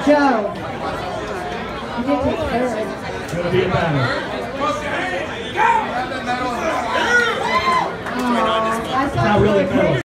Joe. You did take third. It's going to be a battle. Oh, I saw Not really a medal.